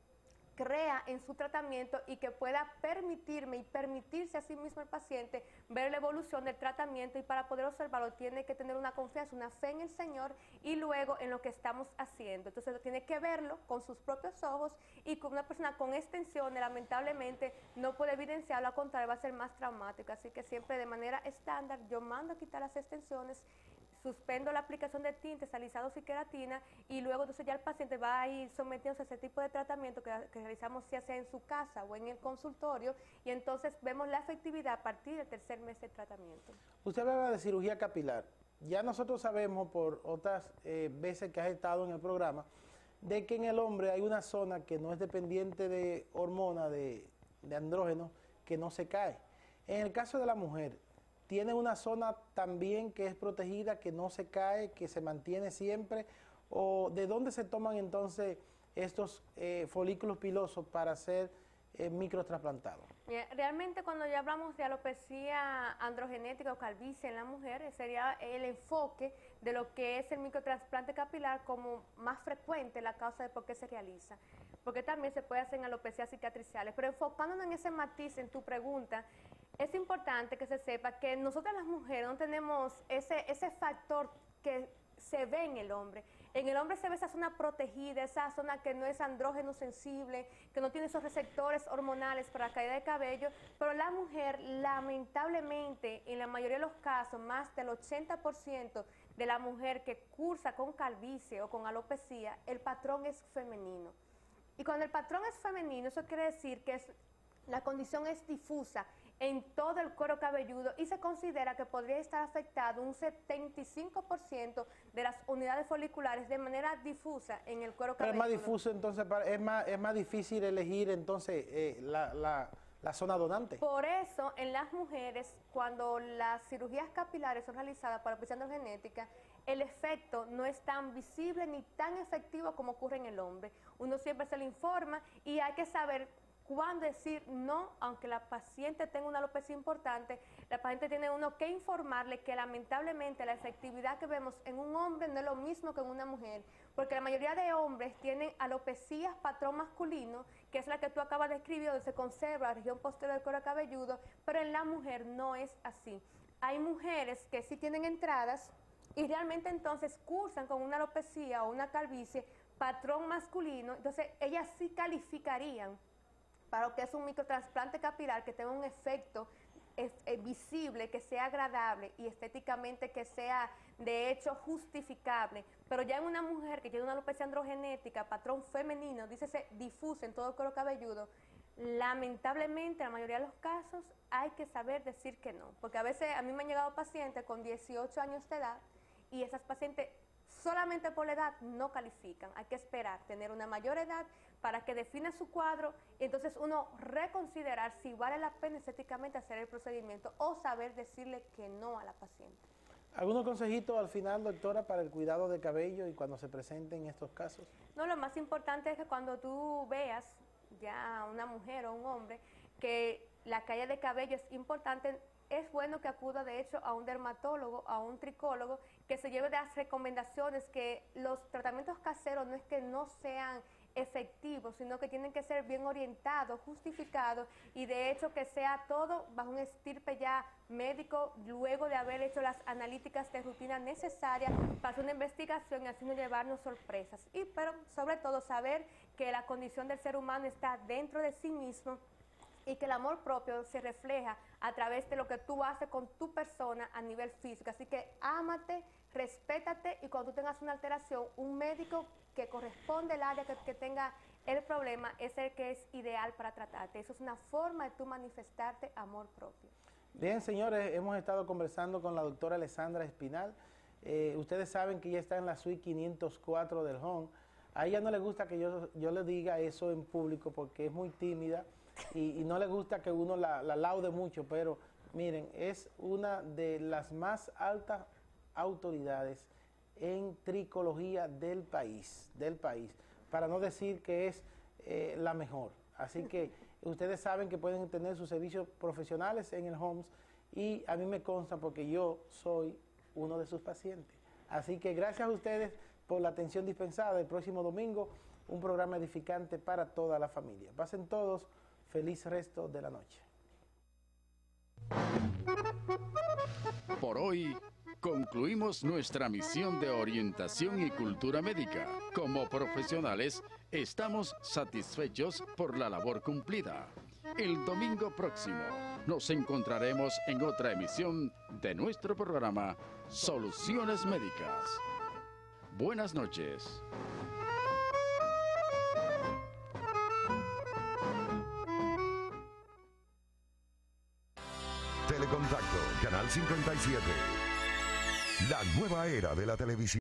crea en su tratamiento y que pueda permitirme y permitirse a sí mismo el paciente ver la evolución del tratamiento, y para poder observarlo tiene que tener una confianza, una fe en el Señor y luego en lo que estamos haciendo. Entonces tiene que verlo con sus propios ojos, y con una persona con extensiones lamentablemente no puede evidenciarlo, al contrario va a ser más traumático. Así que siempre de manera estándar yo mando a quitar las extensiones, suspendo la aplicación de tintes, alisados y queratina, y luego entonces ya el paciente va a ir sometiéndose a ese tipo de tratamiento que realizamos ya sea en su casa o en el consultorio, y entonces vemos la efectividad a partir del tercer mes de tratamiento. Usted hablaba de cirugía capilar. Ya nosotros sabemos por otras veces que has estado en el programa de que en el hombre hay una zona que no es dependiente de hormonas, de andrógenos, que no se cae. En el caso de la mujer, ¿tiene una zona también que es protegida, que no se cae, que se mantiene siempre? ¿O de dónde se toman entonces estos folículos pilosos para ser microtrasplantados? Realmente cuando ya hablamos de alopecia androgenética o calvicie en la mujer, sería el enfoque de lo que es el microtrasplante capilar como más frecuente la causa de por qué se realiza, porque también se puede hacer en alopecias cicatriciales. Pero enfocándonos en ese matiz en tu pregunta, es importante que se sepa que nosotras las mujeres no tenemos ese factor que se ve en el hombre. En el hombre se ve esa zona protegida, esa zona que no es andrógeno sensible, que no tiene esos receptores hormonales para la caída de cabello, pero la mujer, lamentablemente, en la mayoría de los casos, más del 80% de la mujer que cursa con calvicie o con alopecia, el patrón es femenino. Y cuando el patrón es femenino, eso quiere decir que la condición es difusa en todo el cuero cabelludo y se considera que podría estar afectado un 75% de las unidades foliculares de manera difusa en el cuero cabelludo. Pero es más difuso, entonces es más difícil elegir entonces la zona donante. Por eso, en las mujeres, cuando las cirugías capilares son realizadas para alopecia androgenética, el efecto no es tan visible ni tan efectivo como ocurre en el hombre. Uno siempre se le informa y hay que saber cuándo decir no, aunque la paciente tenga una alopecia importante, la paciente tiene uno que informarle que lamentablemente la efectividad que vemos en un hombre no es lo mismo que en una mujer, porque la mayoría de hombres tienen alopecias patrón masculino, que es la que tú acabas de escribir, donde se conserva la región posterior del cuero cabelludo, pero en la mujer no es así. Hay mujeres que sí tienen entradas y realmente entonces cursan con una alopecia o una calvicie patrón masculino, entonces ellas sí calificarían para lo que es un microtrasplante capilar que tenga un efecto visible, que sea agradable y estéticamente que sea de hecho justificable. Pero ya en una mujer que tiene una alopecia androgenética, patrón femenino, dícese difusa en todo el cuero cabelludo, lamentablemente en la mayoría de los casos hay que saber decir que no. Porque a veces a mí me han llegado pacientes con 18 años de edad y esas pacientes solamente por la edad no califican. Hay que esperar tener una mayor edad para que defina su cuadro y entonces uno reconsiderar si vale la pena estéticamente hacer el procedimiento o saber decirle que no a la paciente. ¿Algunos consejitos al final, doctora, para el cuidado de cabello y cuando se presenten estos casos? No, lo más importante es que cuando tú veas ya a una mujer o un hombre que la caída de cabello es importante, es bueno que acuda de hecho a un dermatólogo, a un tricólogo, que se lleve de las recomendaciones, que los tratamientos caseros no es que no sean efectivos, sino que tienen que ser bien orientados, justificados y de hecho que sea todo bajo un estirpe ya médico, luego de haber hecho las analíticas de rutina necesarias para hacer una investigación y así no llevarnos sorpresas. Pero sobre todo saber que la condición del ser humano está dentro de sí mismo y que el amor propio se refleja a través de lo que tú haces con tu persona a nivel físico. Así que ámate, respétate y cuando tú tengas una alteración, un médico que corresponde al área que tenga el problema es el que es ideal para tratarte. Eso es una forma de tú manifestarte amor propio. Bien, señores, hemos estado conversando con la doctora Alessandra Espinal. Ustedes saben que ella está en la suite 504 del Home. A ella no le gusta que yo le diga eso en público porque es muy tímida y no le gusta que uno la laude mucho, pero miren, es una de las más altas autoridades en tricología del país, para no decir que es la mejor. Así que ustedes saben que pueden tener sus servicios profesionales en el Homes y a mí me consta porque yo soy uno de sus pacientes. Así que gracias a ustedes por la atención dispensada. El próximo domingo, un programa edificante para toda la familia. Pasen todos feliz resto de la noche. Por hoy concluimos nuestra misión de orientación y cultura médica. Como profesionales, estamos satisfechos por la labor cumplida. El domingo próximo nos encontraremos en otra emisión de nuestro programa Soluciones Médicas. Buenas noches. Telecontacto, Canal 57. La nueva era de la televisión.